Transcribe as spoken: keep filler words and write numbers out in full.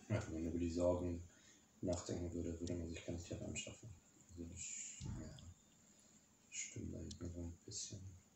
Ja, wenn man über die Sorgen nachdenken würde, würde man sich gar nicht anschaffen. Also ich, ja, stimmt eigentlich nur so ein bisschen.